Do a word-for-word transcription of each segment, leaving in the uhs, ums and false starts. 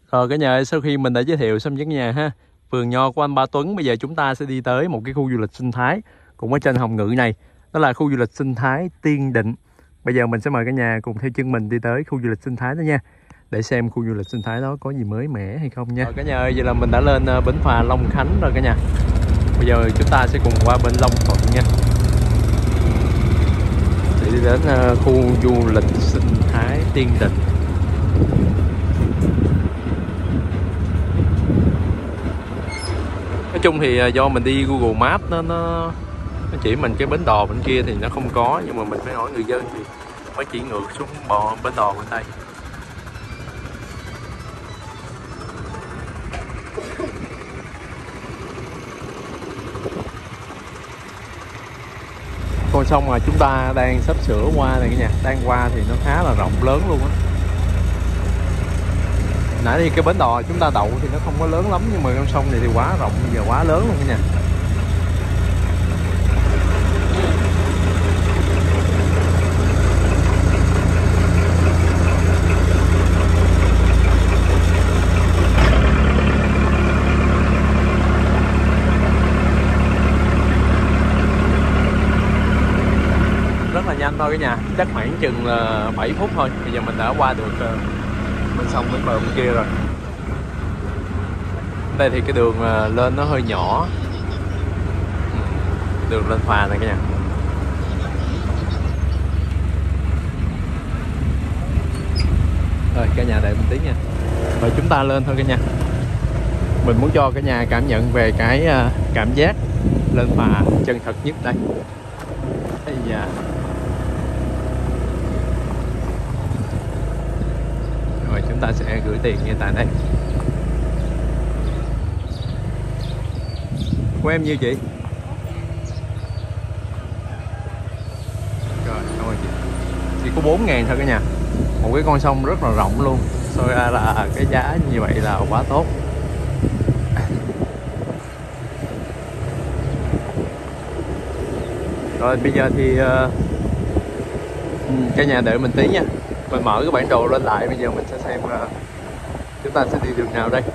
Rồi cả nhà ơi, sau khi mình đã giới thiệu xong với cả nhà ha, vườn nho của anh Ba Tuấn, bây giờ chúng ta sẽ đi tới một cái khu du lịch sinh thái cũng ở trên Hồng Ngự này. Đó là khu du lịch sinh thái Tiên Định. Bây giờ mình sẽ mời cả nhà cùng theo chân mình đi tới khu du lịch sinh thái đó nha, để xem khu du lịch sinh thái đó có gì mới mẻ hay không nha. Rồi cả nhà ơi, vậy là mình đã lên bến phà Long Khánh rồi cả nhà. Bây giờ chúng ta sẽ cùng qua bên Long Thuận nha, để đi đến khu du lịch sinh thái Tiên Định. Nói chung thì do mình đi Google Maps nó nó nó chỉ mình cái bến đò bên kia thì nó không có, nhưng mà mình phải hỏi người dân thì mới chỉ ngược xuống bò bến đò bên đây. Con sông mà chúng ta đang sắp sửa qua này cả nhà, đang qua thì nó khá là rộng lớn luôn á. Nãy thì cái bến đò chúng ta đậu thì nó không có lớn lắm, nhưng mà con sông này thì quá rộng, bây giờ quá lớn luôn cả nhà. Rất là nhanh thôi cả nhà, chắc khoảng chừng là bảy phút thôi. Bây giờ mình đã qua được bên sông bên bờ bên kia rồi. Đây thì cái đường lên nó hơi nhỏ, đường lên phà này cả nhà. Rồi cả nhà đợi mình tí nha. Rồi chúng ta lên thôi cả nhà. Mình muốn cho cả nhà cảm nhận về cái cảm giác lên phà chân thật nhất đây. Ây da. Rồi chúng ta sẽ gửi tiền ngay tại đây. Của em nhiêu chị? Rồi, cảm ơn chị. Chỉ có bốn ngàn thôi cả nhà. Một cái con sông rất là rộng luôn. So ra là cái giá như vậy là quá tốt. Rồi bây giờ thì uh, cả nhà đợi mình tí nha. Mình mở cái bản đồ lên lại, bây giờ mình sẽ xem uh, chúng ta sẽ đi đường nào đây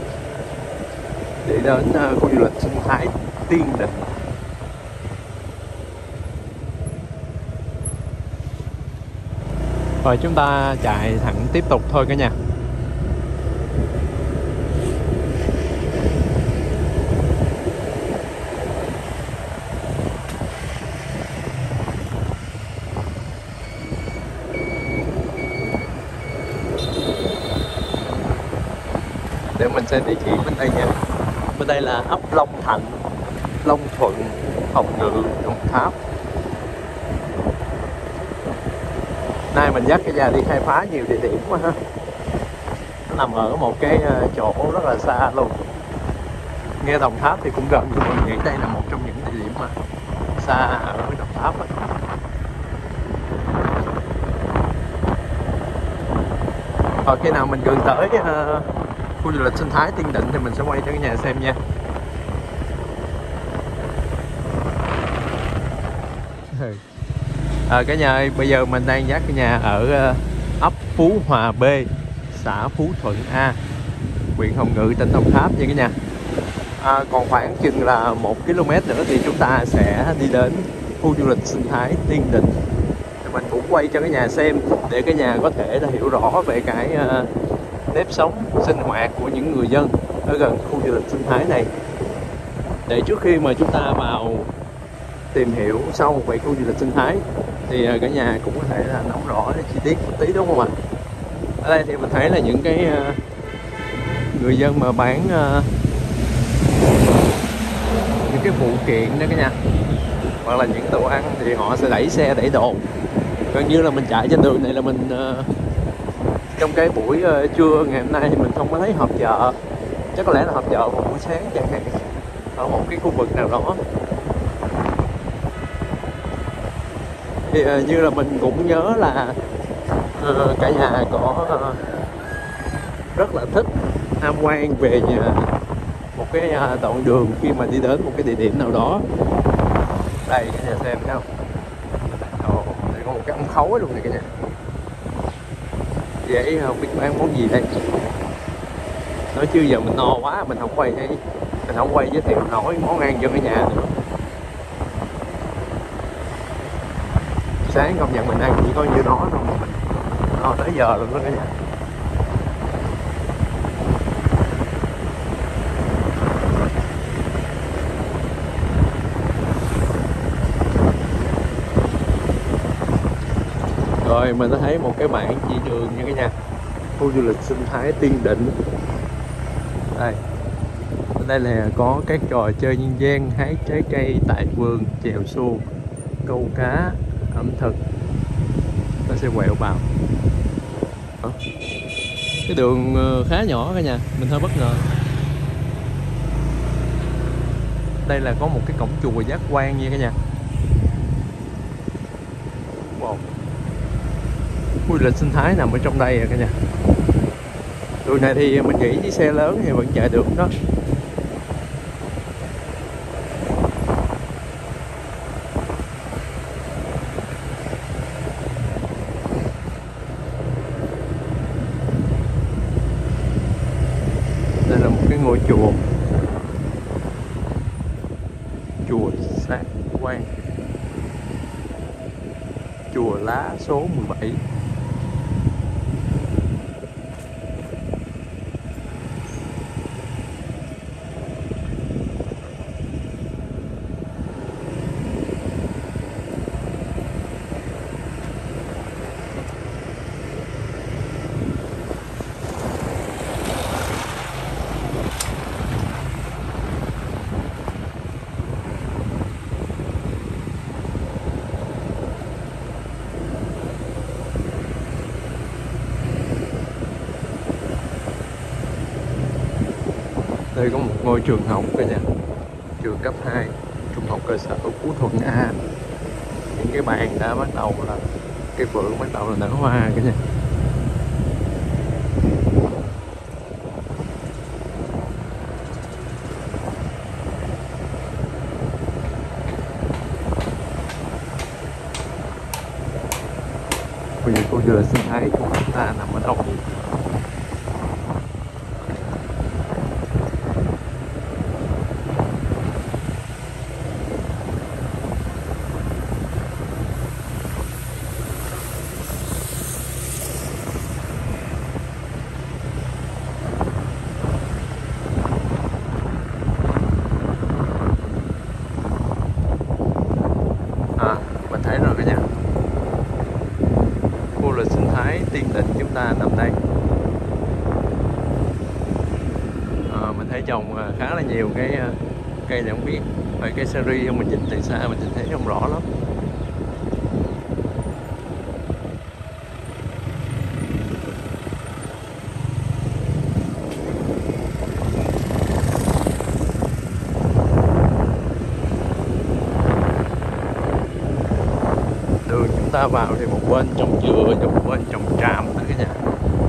để đến uh, khu du lịch sinh thái Tiên Định. Rồi chúng ta chạy thẳng tiếp tục thôi cả nhà. Để mình xem địa chỉ bên đây nha. Bên đây là ấp Long Thạnh, Long Thuận, Hồng Ngự, Đồng Tháp. Nay mình dắt cả nhà đi khai phá nhiều địa điểm quá ha. Nó nằm ở một cái chỗ rất là xa luôn. Nghe Đồng Tháp thì cũng gần, nhưng mình nghĩ đây là một trong những địa điểm mà xa ở Đồng Tháp á. Rồi khi nào mình gần tới uh, khu du lịch sinh thái Tiên Định thì mình sẽ quay cho cả nhà xem nha. À, cả nhà ơi, bây giờ mình đang dắt cả nhà ở uh, ấp Phú Hòa B, xã Phú Thuận A, huyện Hồng Ngự, tỉnh Đồng Tháp nha cả nhà. À, còn khoảng chừng là một ki lô mét nữa thì chúng ta sẽ đi đến khu du lịch sinh thái Tiên Định. Thì mình cũng quay cho cả nhà xem để cả nhà có thể là hiểu rõ về cái uh, nếp sống sinh hoạt của những người dân ở gần khu du lịch sinh thái này, để trước khi mà chúng ta vào tìm hiểu sâu về khu du lịch sinh thái thì cả nhà cũng có thể là nắm rõ chi tiết một tí, đúng không ạ? Ở đây thì mình thấy là những cái uh, người dân mà bán uh, những cái phụ kiện đó cả nhà, hoặc là những đồ ăn thì họ sẽ đẩy xe đẩy đồ. Gần như là mình chạy trên đường này là mình uh, trong cái buổi uh, trưa ngày hôm nay thì mình không có thấy họp chợ, chắc có lẽ là họp chợ vào buổi sáng chẳng hạn, ở một cái khu vực nào đó. Thì uh, như là mình cũng nhớ là uh, cả nhà có uh, rất là thích tham quan về nhà, một cái uh, đoạn đường khi mà đi đến một cái địa điểm nào đó. Đây cả nhà xem thấy không? Ồ, đây có một cái ống khói luôn này cả nhà. Vậy không biết bán món gì đây? Nói chứ giờ mình no quá, mình không quay hay mình không quay giới thiệu nổi món ăn cho cả nhà nữa. Sáng công nhận mình ăn chỉ có nhiêu đó thôi mà mình no tới giờ luôn đó cả nhà. Rồi mình đã thấy một cái bảng chỉ đường nha cả nhà. Khu du lịch sinh thái Tiên Định. Đây. Ở đây là có các trò chơi nhân gian, hái trái cây tại vườn, chèo xuồng, câu cá, ẩm thực. Nó sẽ quẹo vào. Đó. Cái đường khá nhỏ cả nhà, mình hơi bất ngờ. Đây là có một cái cổng chùa Giác Quan nha cả nhà. Wow. Khu du lịch sinh thái nằm ở trong đây rồi cả nhà. Đường này thì mình nghĩ với xe lớn thì vẫn chạy được đó. Đây là một cái ngôi chùa, chùa Giác Quan, chùa Lá số mười bảy. Đây có một ngôi trường học cả nhà, trường cấp hai, trung học cơ sở Phú Thuận A. Những cái bàn đã bắt đầu là cây phượng bắt đầu là nở hoa cả nhà. Bây giờ khu du lịch sinh thái của chúng ta nằm ở đâu? Thấy rồi cả nhà, khu du lịch sinh thái Tiên Định chúng ta nằm đây. À, mình thấy trồng khá là nhiều cái cây này không biết, vậy cây seri không, mình nhìn từ xa mình nhìn thấy không rõ lắm. Đường chúng ta vào thì một bên trồng dừa, một bên trồng tràm đó cả nhà.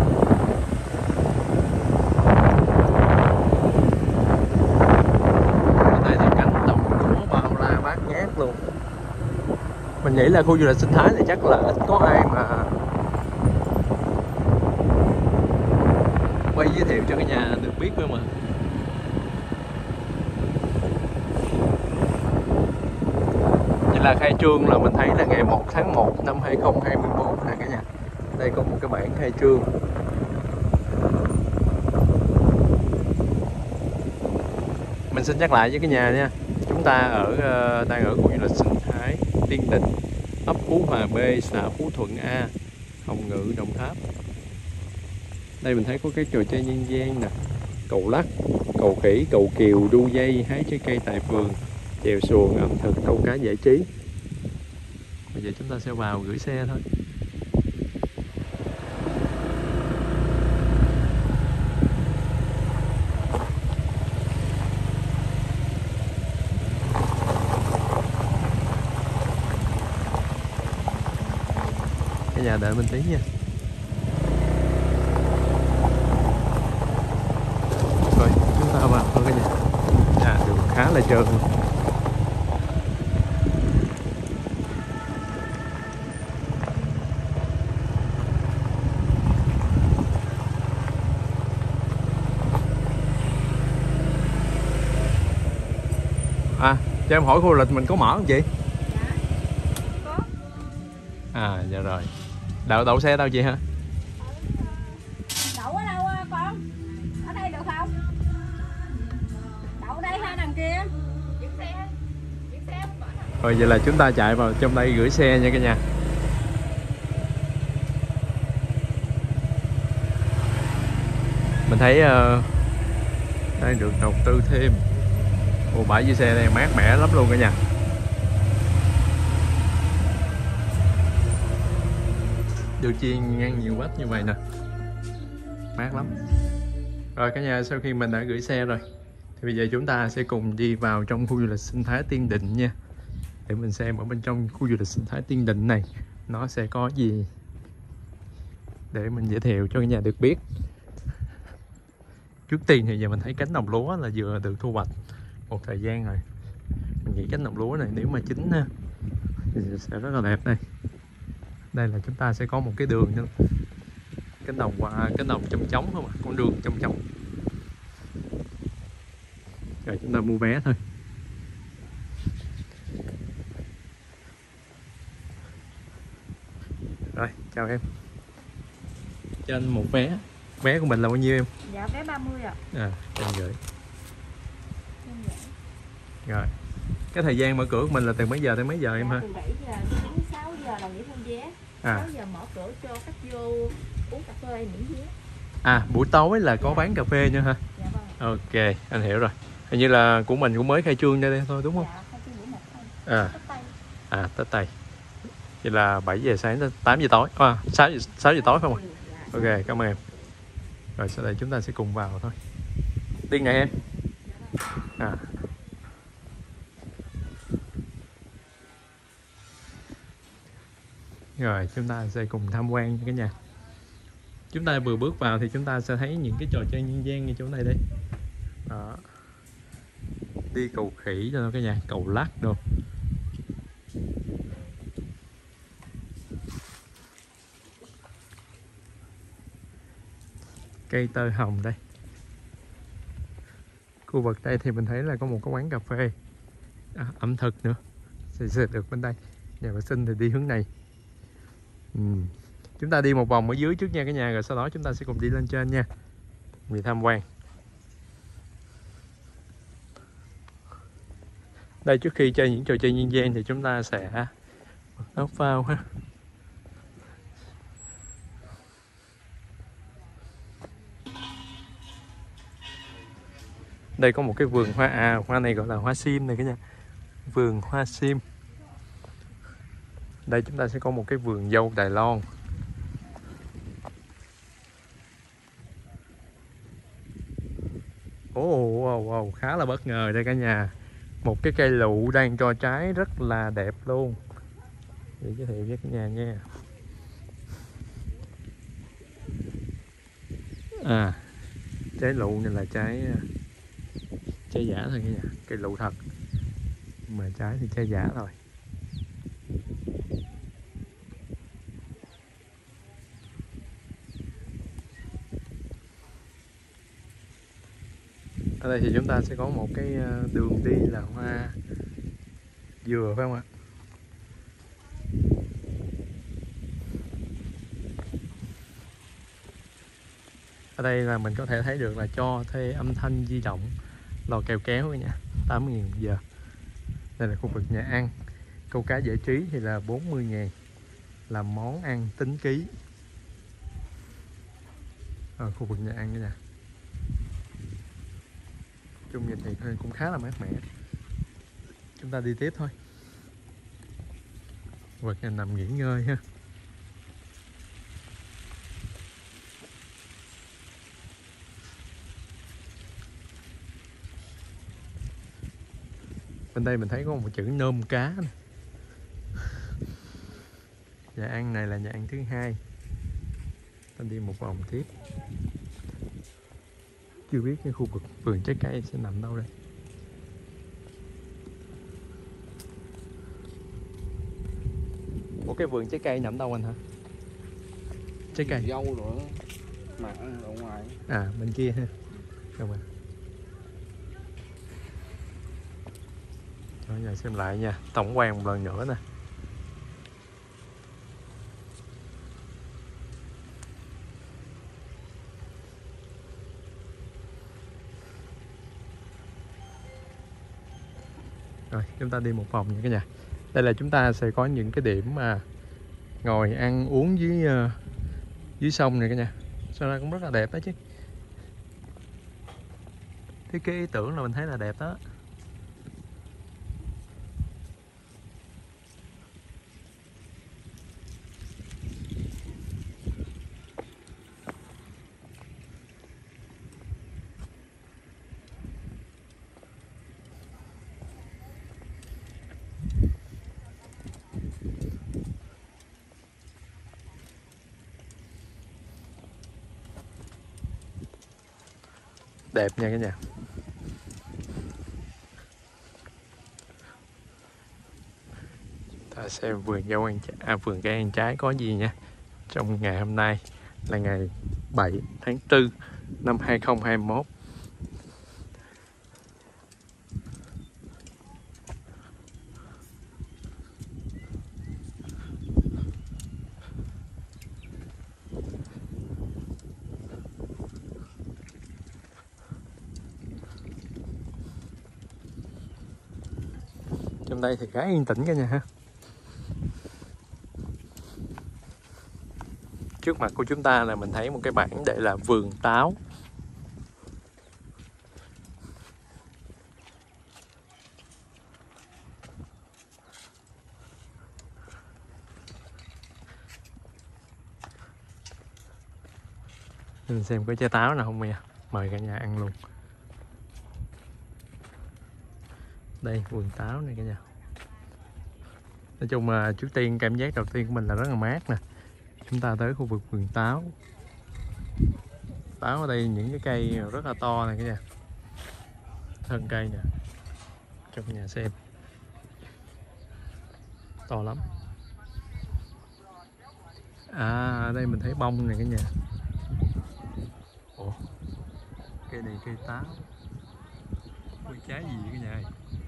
Ở đây thì cánh đồng lúa bao la bát ngát luôn. Mình nghĩ là khu du lịch sinh thái thì chắc là ít có ai mà quay giới thiệu cho cả nhà được biết nữa mà. Là khai trương là mình thấy là ngày một tháng một năm hai không hai tư nè cả nhà. Đây có một cái bảng khai trương. Mình xin nhắc lại với cái nhà nha. Chúng ta ở uh, đang ở khu du lịch sinh thái Tiên Định, ấp Phú Hòa B, xã Phú Thuận A, Hồng Ngự, Đồng Tháp. Đây mình thấy có cái trò chơi nhân gian nè, cầu lắc, cầu khỉ, cầu kiều, đu dây, hái trái cây tại vườn, chèo xuồng, ẩm thực, câu cá giải trí. Bây giờ chúng ta sẽ vào gửi xe thôi. Cả nhà đợi mình tí nha. Rồi chúng ta vào thôi cả nhà. À, đường khá là trơn luôn. À, cho em hỏi khu du lịch mình có mở không chị? Dạ. Có. À, dạ rồi. Đậu đậu xe đâu chị hả? Đậu ở đâu con? Ở đây được không? Đậu đây hay đằng kia? Giữ xe. Giữ xe không mở. Rồi vậy là chúng ta chạy vào trong đây gửi xe nha cả nhà. Mình thấy uh, đang được đầu tư thêm. Ồ, bãi giữ xe này mát mẻ lắm luôn cả nhà. Được chiên ngang nhiều vách như vậy nè, mát lắm. Rồi cả nhà, sau khi mình đã gửi xe rồi thì bây giờ chúng ta sẽ cùng đi vào trong khu du lịch sinh thái Tiên Định nha, để mình xem ở bên trong khu du lịch sinh thái Tiên Định này nó sẽ có gì để mình giới thiệu cho cả nhà được biết. Trước tiên thì giờ mình thấy cánh đồng lúa là vừa được thu hoạch một thời gian rồi. Mình nghĩ cánh đồng lúa này nếu mà chín ha thì sẽ rất là đẹp. Đây đây là chúng ta sẽ có một cái đường nữa, cánh đồng qua cánh đồng trống trống không ạ, con đường trống trống. Rồi chúng ta mua vé thôi. Rồi chào em, cho anh một vé. Vé của mình là bao nhiêu em? Dạ vé ba mươi ạ. À, em gửi. Rồi cái thời gian mở cửa của mình là từ mấy giờ tới mấy giờ em ha? Từ bảy giờ đến sáu giờ là nghỉ thêm vé. À. sáu giờ mở cửa cho khách vô uống cà phê miễn vé. À, buổi tối là có dạ. bán cà phê nữa hả? Dạ vâng. Ok, anh hiểu rồi. Hình như là của mình cũng mới khai trương đây, đây thôi đúng không? Dạ, khai trương buổi một thôi. À. À, Tết Tây. Vậy là bảy giờ sáng tới tám giờ tối. À, sáu giờ, sáu giờ tối không ạ? Dạ. Ok, cảm ơn em. Rồi sau đây chúng ta sẽ cùng vào thôi. Tiên này em. À. Rồi chúng ta sẽ cùng tham quan nha cả nhà. Chúng ta vừa bước vào thì chúng ta sẽ thấy những cái trò chơi nhân gian như chỗ này đây. Đó. Đi cầu khỉ cho nó cả nhà, cầu lắc đồ. Cây tơ hồng đây. Khu vực đây thì mình thấy là có một cái quán cà phê, à, ẩm thực nữa sẽ, sẽ được bên đây. Nhà vệ sinh thì đi hướng này. Ừ. Chúng ta đi một vòng ở dưới trước nha cả nhà, rồi sau đó chúng ta sẽ cùng đi lên trên nha, vì tham quan. Đây, trước khi chơi những trò chơi nhân gian thì chúng ta sẽ áo phao ha. Đây có một cái vườn hoa, à hoa này gọi là hoa sim này cả nhà, vườn hoa sim. Đây chúng ta sẽ có một cái vườn dâu Đài Loan. Ồ, oh, wow, wow, khá là bất ngờ đây cả nhà. Một cái cây lụ đang cho trái rất là đẹp luôn. Để giới thiệu với cả nhà nha. À, trái lụ này là trái trái giả thôi cả nhà, cây lụ thật mà trái thì trái giả rồi. Ở đây thì chúng ta sẽ có một cái đường đi là hoa dừa phải không ạ? Ở đây là mình có thể thấy được là cho thuê âm thanh di động, lò kèo kéo nha, tám mươi nghìn một giờ. Đây là khu vực nhà ăn. Câu cá giải trí thì là bốn mươi ngàn, làm món ăn tính ký. Ở khu vực nhà ăn nha. Chung nhìn thì cũng khá là mát mẻ. Chúng ta đi tiếp thôi. Khu vực nhà nằm nghỉ ngơi ha. Bên đây mình thấy có một chữ nôm cá này. Nhà ăn này là nhà ăn thứ hai. Ta đi một vòng tiếp. Chưa biết cái khu vực vườn trái cây sẽ nằm đâu đây. Ủa cái vườn trái cây nằm đâu anh hả? Trái cây dâu nữa mà ở ngoài. À bên kia ha. Không à. Rồi giờ xem lại nha, tổng quan một lần nữa nè. Rồi chúng ta đi một vòng nha cả nhà. Đây là chúng ta sẽ có những cái điểm mà ngồi ăn uống dưới uh, dưới sông này cả nhà. Sao ra cũng rất là đẹp đó chứ. Thiết kế ý tưởng là mình thấy là đẹp đó. Đẹp nha cả nhà. Ta xem vườn dâu ăn trái, à, vườn cây ăn trái có gì nha. Trong ngày hôm nay là ngày bảy tháng tư năm hai không hai mốt. Trong đây thì khá yên tĩnh cả nhà ha. Trước mặt của chúng ta là mình thấy một cái bảng để là vườn táo. Mình xem có trái táo nào không nha. Mời cả nhà ăn luôn. Đây vườn táo này cả nhà. Nói chung là trước tiên cảm giác đầu tiên của mình là rất là mát nè. Chúng ta tới khu vực vườn táo. Táo ở đây những cái cây rất là to này cả nhà. Thân cây nè. Cho cả nhà xem. To lắm. À ở đây mình thấy bông này cả nhà. Ồ, cây này cây táo. Cây trái gì vậy cả nhà ơi?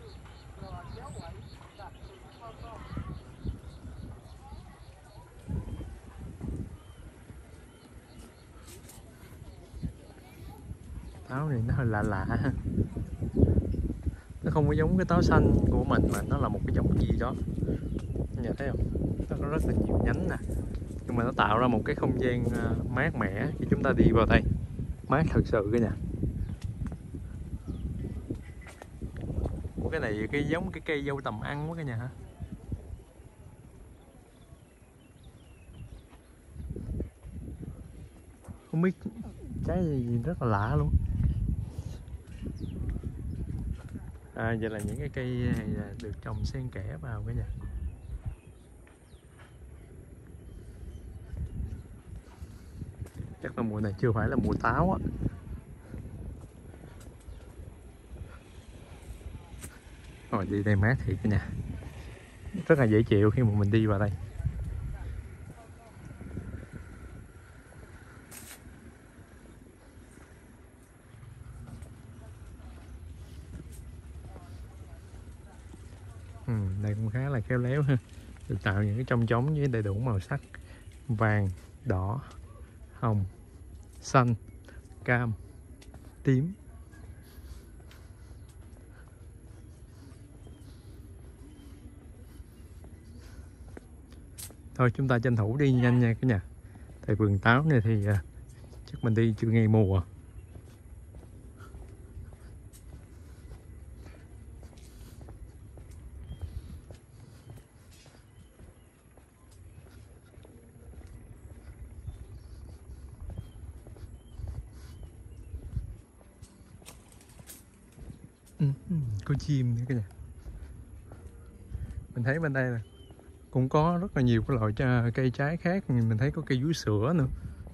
Táo này nó hơi lạ lạ. Nó không có giống cái táo xanh của mình mà nó là một cái giống gì đó. Nhà thấy không? Nó có rất là nhiều nhánh nè. Nhưng mà nó tạo ra một cái không gian mát mẻ khi chúng ta đi vào đây. Mát thật sự cả nhà. Ủa cái này cái giống cái cây dâu tầm ăn quá cả nhà hả? Không biết trái gì rất là lạ luôn. À vậy là những cái cây này được trồng xen kẽ vào cả nhà. Chắc là mùa này chưa phải là mùa táo á. Rồi đi đây mát thiệt cả nhà. Rất là dễ chịu khi mà mình đi vào đây. Ừ, đây cũng khá là khéo léo ha. Được tạo những cái chong chóng với đầy đủ màu sắc vàng, đỏ, hồng, xanh, cam, tím. Thôi chúng ta tranh thủ đi nhanh nha cả nhà. Tại vườn táo này thì uh, chắc mình đi chưa ngay mùa. Ừ, có chim nữa cả nhà. Mình thấy bên đây là cũng có rất là nhiều cái loại cây trái khác. Mình thấy có cây vú sữa nữa.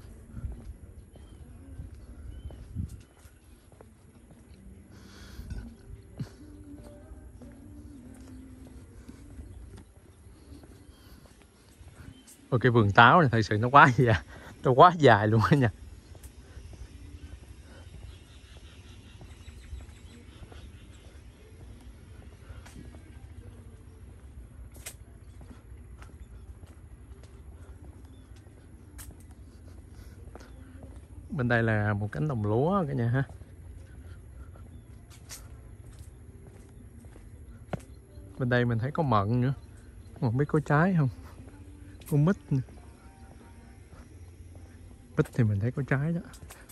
Ôi cái vườn táo này thật sự nó quá dài, nó quá dài luôn á nha. Bên đây là một cánh đồng lúa cả nhà ha. Bên đây mình thấy có mận nữa, không biết có trái không, có mít nữa. Mít thì mình thấy có trái đó.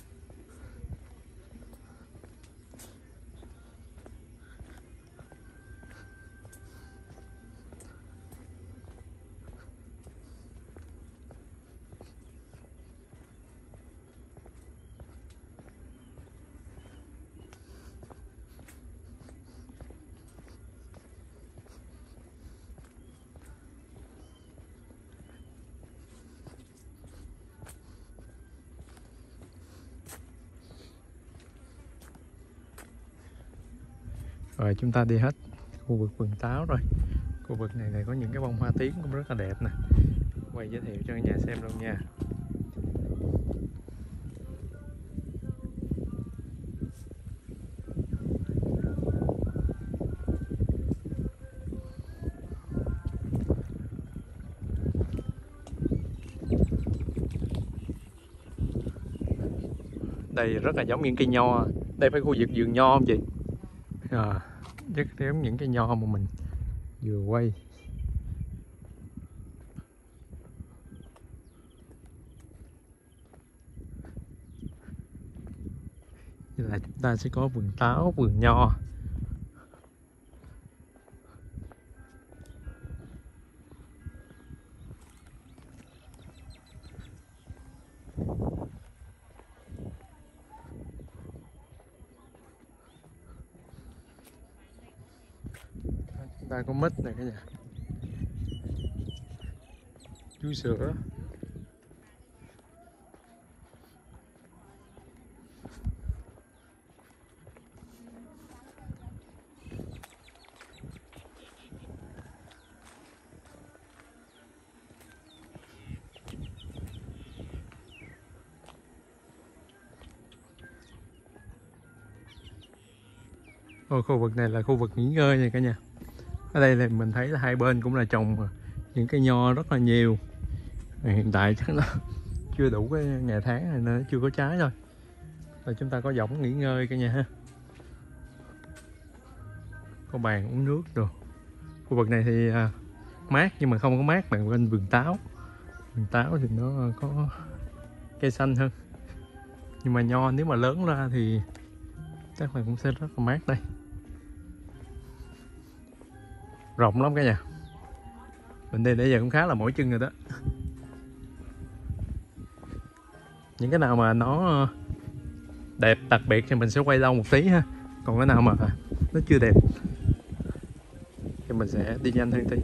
Rồi chúng ta đi hết khu vực vườn táo rồi. Khu vực này này có những cái bông hoa tím cũng rất là đẹp nè. Quay giới thiệu cho cả nhà xem luôn nha. Đây rất là giống những cây nho. Đây phải khu vực vườn nho không chị? À, rất giống những cây nho mà mình vừa quay. Như là chúng ta sẽ có vườn táo, vườn nho. Chúng ta có mít này cả nhà, chú sữa. Ôi, khu vực này là khu vực nghỉ ngơi nha cả nhà. Ở đây là mình thấy là hai bên cũng là trồng những cây nho rất là nhiều. Hiện tại chắc nó chưa đủ cái ngày tháng này nên nó chưa có trái thôi. Rồi chúng ta có võng nghỉ ngơi cả nhà ha. Có bàn uống nước rồi. Khu vực này thì à, mát nhưng mà không có mát bằng bên vườn táo. Vườn táo thì nó có cây xanh hơn. Nhưng mà nho nếu mà lớn ra thì chắc là cũng sẽ rất là mát đây. Rộng lắm cả nhà. Bên đây nãy giờ cũng khá là mỏi chân rồi đó. Những cái nào mà nó đẹp đặc biệt thì mình sẽ quay lâu một tí ha. Còn cái nào mà nó chưa đẹp thì mình sẽ đi nhanh hơn tí.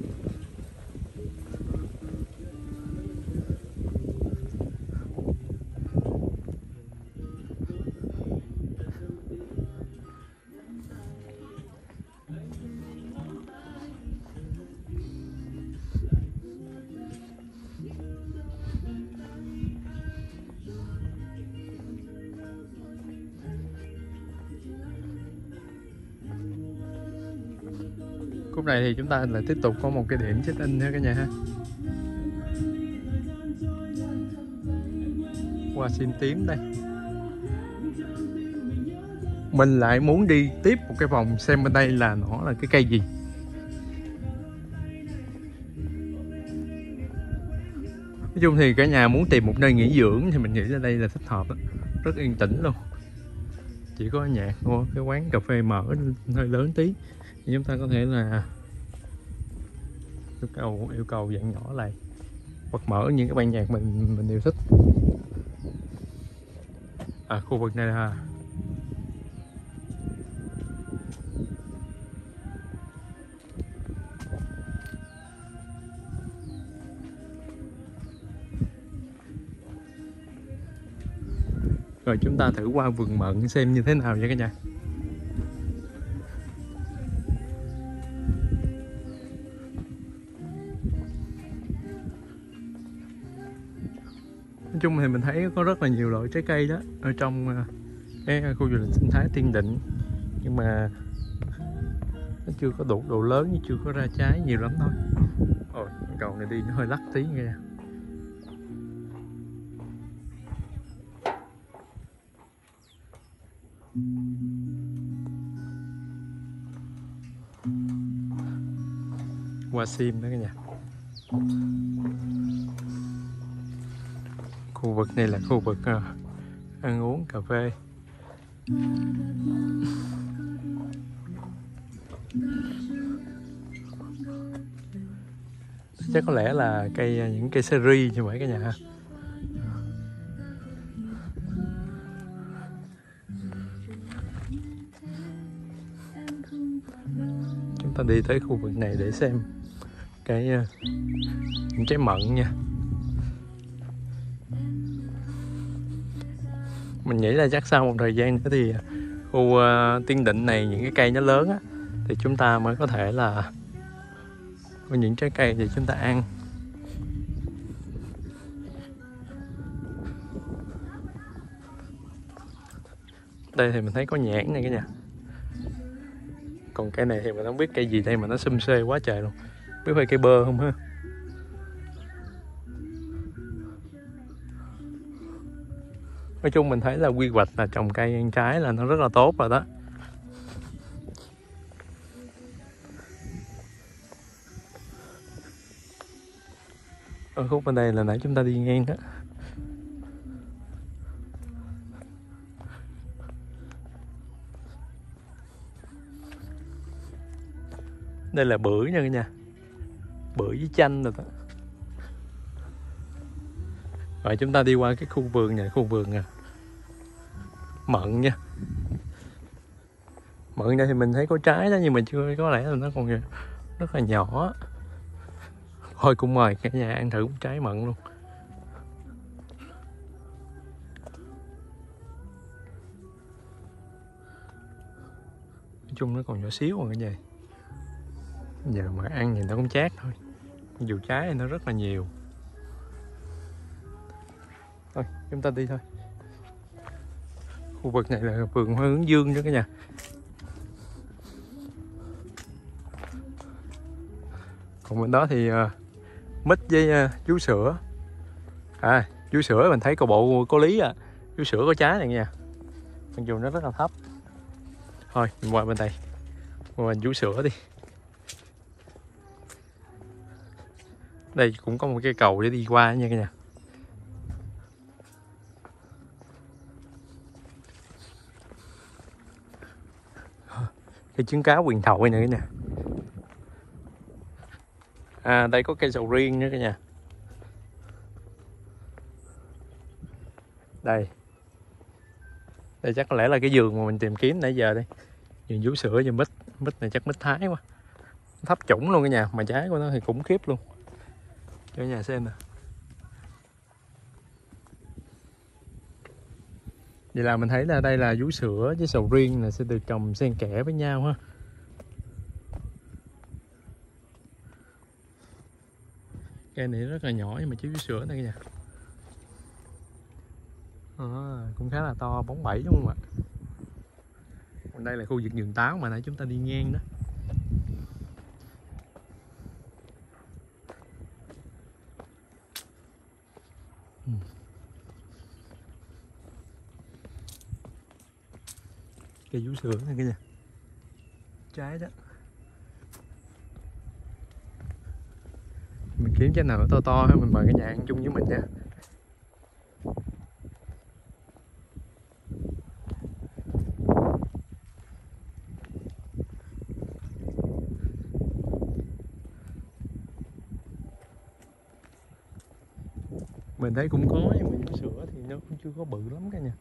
Khúc này thì chúng ta lại tiếp tục có một cái điểm check-in nữa cả nhà ha. Hoa sim tím đây. Mình lại muốn đi tiếp một cái vòng xem bên đây là nó là cái cây gì. Nói chung thì cả nhà muốn tìm một nơi nghỉ dưỡng thì mình nghĩ là đây là thích hợp đó. Rất yên tĩnh luôn. Chỉ có nhạc thôi, cái quán cà phê mở hơi lớn tí thì chúng ta có thể là yêu cầu yêu cầu dạng nhỏ lại hoặc mở những cái ban nhạc mình mình yêu thích. À, khu vực này là rồi chúng ta thử qua vườn mận xem như thế nào vậy cả nhà. Nói chung thì mình thấy có rất là nhiều loại trái cây đó ở trong cái khu du lịch sinh thái Tiên Định, nhưng mà nó chưa có đủ độ lớn, chưa có ra trái nhiều lắm thôi. Ôi, cầu này đi nó hơi lắc tí nha. Hoa sim đó cả nhà. Khu vực này là khu vực uh, ăn uống cà phê. Chắc có lẽ là cây những cây seri như vậy cả nhà ha. Chúng ta đi tới khu vực này để xem cái những trái mận nha. Mình nghĩ là chắc sau một thời gian nữa thì khu uh, Tiên Định này những cái cây nó lớn á, thì chúng ta mới có thể là có những trái cây để chúng ta ăn. Đây thì mình thấy có nhãn này cả nhà. Còn cây này thì mình không biết cây gì đây mà nó xum xê quá trời luôn. Biết phải cây bơ không ha? Nói chung mình thấy là quy hoạch là trồng cây ăn trái là nó rất là tốt rồi đó. Ở khúc bên đây là nãy chúng ta đi ngang đó. Đây là bưởi nha cả nhà. Bưởi với chanh rồi đó. Rồi chúng ta đi qua cái khu vườn này, khu vườn nè. Mận nha. Mận đây thì mình thấy có trái đó, nhưng mà chưa, có lẽ là nó còn rất là nhỏ. Thôi cũng mời cả nhà ăn thử trái mận luôn. Nói chung nó còn nhỏ xíu rồi cả nhà. Giờ mà ăn thì nó cũng chát thôi. Dù trái thì nó rất là nhiều. Thôi chúng ta đi thôi. Khu vực này là vườn hoa hướng dương đó cả nhà. Còn bên đó thì uh, mít với uh, vú sữa. À, vú sữa mình thấy có bộ có lý à. Vú sữa có trái này nha. Mặc dù nó rất là thấp. Thôi mình qua bên đây. Qua bên vú sữa đi. Đây cũng có một cái cầu để đi qua nha cả nhà. Cái trứng cá huyền thoại này cả nhà. À đây có cây sầu riêng nữa cả nhà. Đây. Đây chắc có lẽ là cái vườn mà mình tìm kiếm nãy giờ đây. Vườn vú sữa và mít. Mít này chắc mít Thái quá. Thấp chủng luôn cả nhà. Mà trái của nó thì khủng khiếp luôn. Cho nhà xem nè. Vậy là mình thấy là đây là vú sữa với sầu riêng là sẽ được trồng xen kẽ với nhau ha. Cây này rất là nhỏ nhưng mà chứ vú sữa này nha. À, cũng khá là to, bóng bẩy đúng không ạ? Còn đây là khu vực vườn táo mà nãy chúng ta đi ngang đó. Ừ. Cây vú sữa này cả nhà. Trái đó. Mình kiếm trái nào nó to to mình mời cả nhà ăn chung với mình nha. Mình thấy cũng có nhưng mà vú sữa thì nó cũng chưa có bự lắm cả nhà.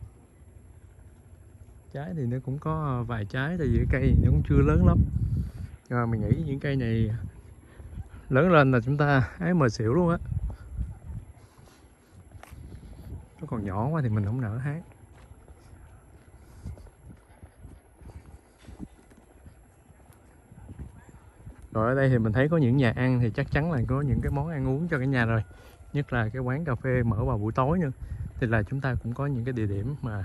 Trái thì nó cũng có vài trái, tại vì cái cây nó cũng chưa lớn lắm. Nhưng mà mình nghĩ những cây này lớn lên là chúng ta ái mờ xỉu luôn á. Nó còn nhỏ quá thì mình không nỡ hái. Rồi ở đây thì mình thấy có những nhà ăn thì chắc chắn là có những cái món ăn uống cho cả nhà rồi. Nhất là cái quán cà phê mở vào buổi tối nữa. Thì là chúng ta cũng có những cái địa điểm mà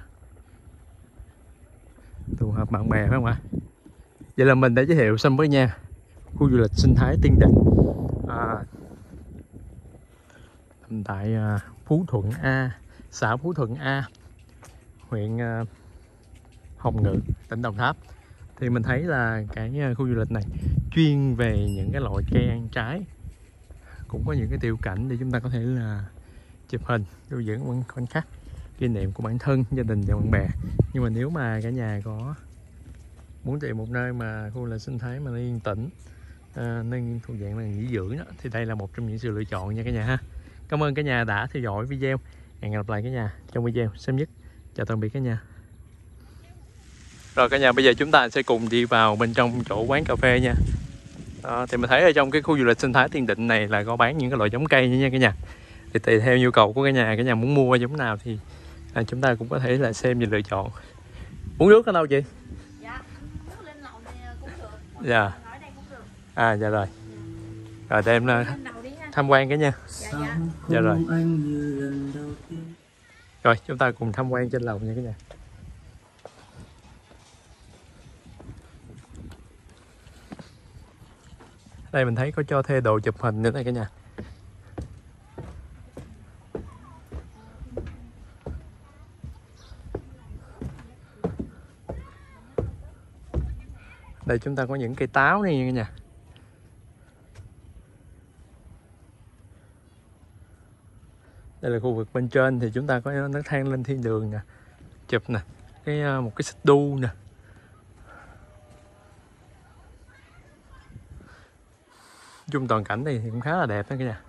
tụ họp bạn bè phải không ạ? Vậy là mình đã giới thiệu xong với nha khu du lịch sinh thái Tiên Định à, tại à, Phú Thuận A, xã Phú Thuận A, huyện à, Hồng Ngự, tỉnh Đồng Tháp. Thì mình thấy là cái khu du lịch này chuyên về những cái loại cây ăn trái, cũng có những cái tiểu cảnh để chúng ta có thể là chụp hình lưu giữ những khoảnh khắc kỷ niệm của bản thân, gia đình và bạn bè. Nhưng mà nếu mà cả nhà có muốn tìm một nơi mà khu du lịch sinh thái mà nó yên tĩnh, à, nên thuộc dạng là nghỉ dưỡng đó, thì đây là một trong những sự lựa chọn nha cả nhà ha. Cảm ơn cả nhà đã theo dõi video. Hẹn gặp lại cả nhà trong video sớm nhất. Chào tạm biệt cả nhà. Rồi cả nhà, bây giờ chúng ta sẽ cùng đi vào bên trong chỗ quán cà phê nha. Đó, thì mình thấy ở trong cái khu du lịch sinh thái Tiên Định này là có bán những cái loại giống cây nha cả nhà. Thì tùy theo nhu cầu của cả nhà, cả nhà muốn mua giống nào thì à, chúng ta cũng có thể là xem và lựa chọn. Uống nước ở đâu chị? Dạ, nước lên lầu này cũng được. Dạ. Ở đây cũng được. À dạ rồi. Rồi để em là Lên lầu đi ha. tham quan cả nhà. Dạ dạ. Dạ rồi. Rồi chúng ta cùng tham quan trên lầu nha cả nhà. Đây mình thấy có cho thuê đồ chụp hình nữa đây cả nhà. Đây chúng ta có những cây táo này nha cả nhà. Đây là khu vực bên trên thì chúng ta có nấc thang lên thiên đường nè, chụp nè, cái một cái xích đu nè. Chung toàn cảnh này thì cũng khá là đẹp đó cả nhà.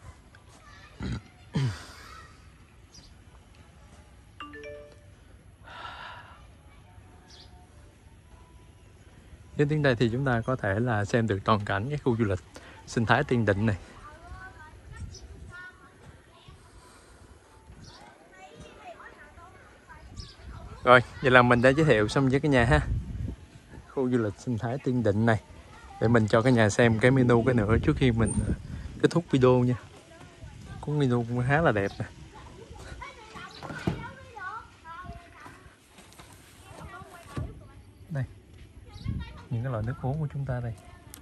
Đến đến đây thì chúng ta có thể là xem được toàn cảnh cái khu du lịch sinh thái Tiên Định này. Rồi, vậy là mình đã giới thiệu xong với cả nhà ha. Khu du lịch sinh thái Tiên Định này. Để mình cho cả nhà xem cái menu cái nữa trước khi mình kết thúc video nha. Có menu cũng khá là đẹp nè. Đây. Những cái loại nước uống của chúng ta đây.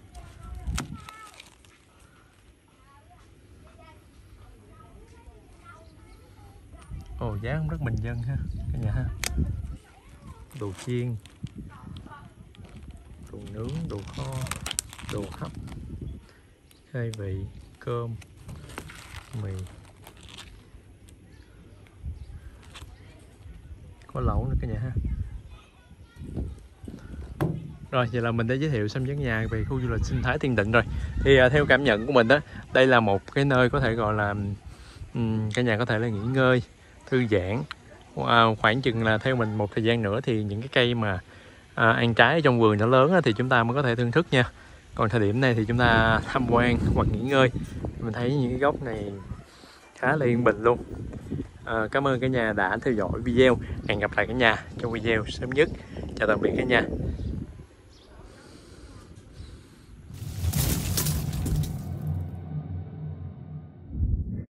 Ồ, giá cũng rất bình dân ha cả nhà ha. Đồ chiên, đồ nướng, đồ kho, đồ hấp, khai vị, cơm, mì, có lẩu nữa cả nhà ha. Rồi, vậy là mình đã giới thiệu xong với nhà về khu du lịch sinh thái Tiên Định rồi. Thì à, theo cảm nhận của mình đó, đây là một cái nơi có thể gọi là um, cả nhà có thể là nghỉ ngơi, thư giãn. À, khoảng chừng là theo mình một thời gian nữa thì những cái cây mà à, ăn trái ở trong vườn nó lớn á, thì chúng ta mới có thể thưởng thức nha. Còn thời điểm này thì chúng ta tham quan hoặc nghỉ ngơi. Mình thấy những cái góc này khá là yên bình luôn. À, cảm ơn cả nhà đã theo dõi video. Hẹn gặp lại cả nhà trong video sớm nhất. Chào tạm biệt cả nhà.